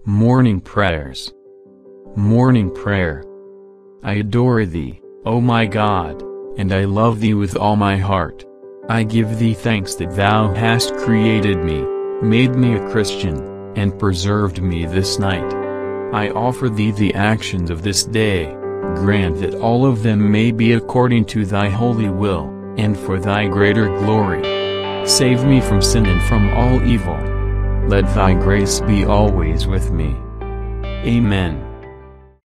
Morning Prayers. Morning Prayer. I adore Thee, O my God, and I love Thee with all my heart. I give Thee thanks that Thou hast created me, made me a Christian, and preserved me this night. I offer Thee the actions of this day, grant that all of them may be according to Thy holy will, and for Thy greater glory. Save me from sin and from all evil. Let Thy grace be always with me. Amen.